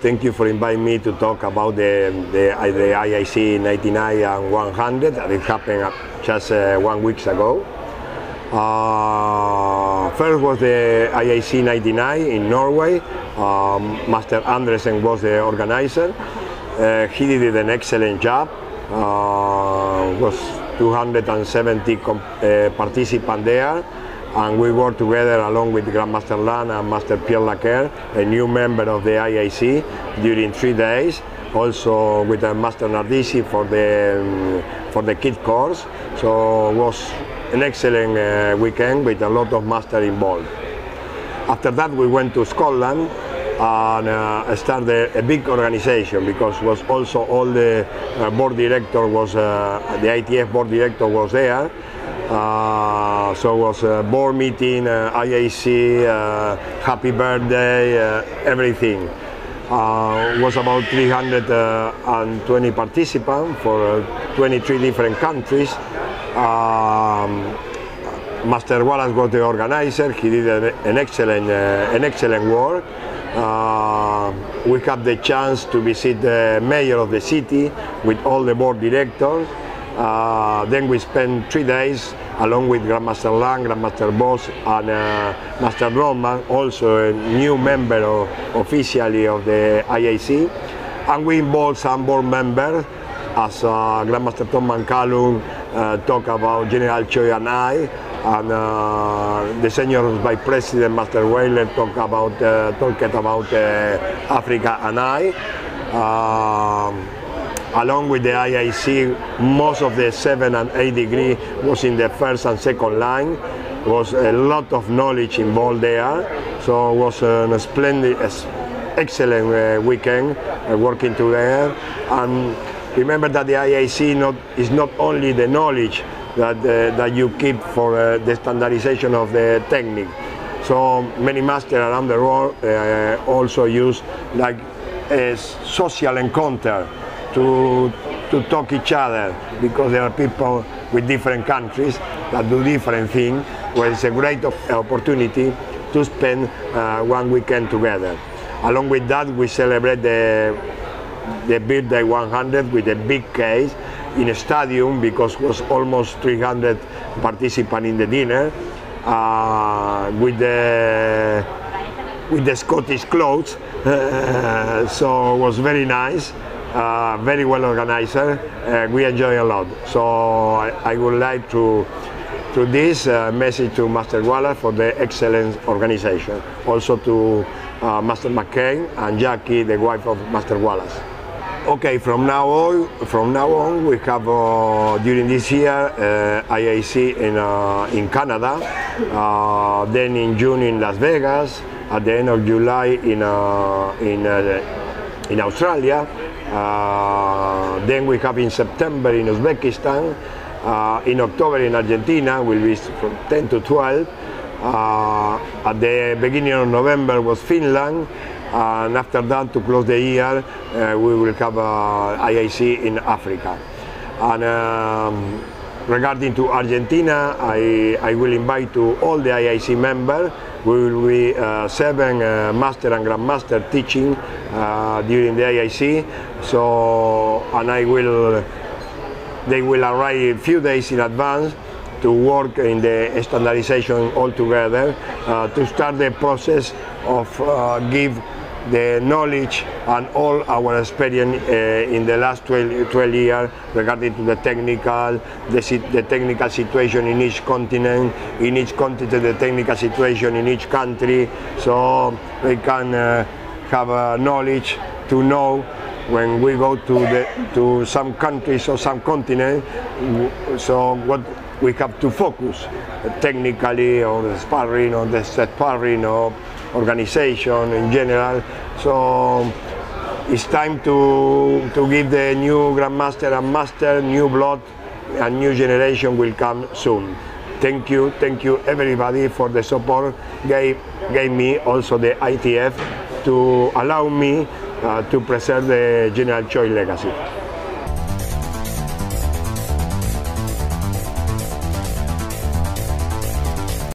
Thank you for inviting me to talk about the IIC 99 and 100 that it happened just 1 week ago. First was the IIC 99 in Norway. Master Andresen was the organizer. He did an excellent job. Was 270 participants there, and we worked together along with Grandmaster Lan and Master Pierre Laquer, a new member of the IIC, during 3 days. Also with Master Nardisi for the kid course. So it was an excellent weekend with a lot of masters involved. After that we went to Scotland and started a big organization, because was also all the board director was the ITF board director was there. So it was a board meeting, IIC, happy birthday, everything. It was about 320 participants for 23 different countries. Master Wallace was the organizer. He did an excellent work. We had the chance to visit the mayor of the city with all the board directors. Then we spent 3 days along with Grandmaster Lang, Grandmaster Boss, and Master Roman, also a new member officially of the IIC. And we involved some board members, as Grandmaster Tom McCallum talked about General Choi and I, and the senior vice president Master Whaler talked about Africa and I. Along with the IIC, most of the 7 and 8 degree was in the first and second line. There was a lot of knowledge involved there, so it was a splendid, excellent weekend working together. And remember that the IIC is not only the knowledge that you keep for the standardization of the technique. So many masters around the world also use like a social encounter to talk each other, because there are people with different countries that do different things, where it's a great opportunity to spend 1 weekend together. Along with that, we celebrate the birthday 100 with a big cake in a stadium, because it was almost 300 participants in the dinner, with the Scottish clothes. So it was very nice. Very well organized. We enjoy a lot. So I would like to this message to Master Wallace for the excellent organization. Also to Master McCain and Jackie, the wife of Master Wallace. Okay, from now on we have during this year IIC in Canada, then in June in Las Vegas, at the end of July in Australia. Then we have in September in Uzbekistan, in October in Argentina, will be from 10 to 12. At the beginning of November was Finland, and after that, to close the year, we will have IIC in Africa. And regarding to Argentina, I will invite to all the IIC members. We will be 7 master and grandmaster teaching during the IIC. So, and they will arrive a few days in advance to work in the standardization all together, to start the process of give the knowledge and all our experience in the last 12 years regarding to the technical situation in each continent, the technical situation in each country, so they can have knowledge to know when we go to some countries or some continent, so what we have to focus technically on the sparring, on the sparring, or organization in general. So it's time to give the new grandmaster and master new blood, and new generation will come soon. Thank you everybody for the support gave me, also the ITF, to allow me to preserve the General Choi legacy.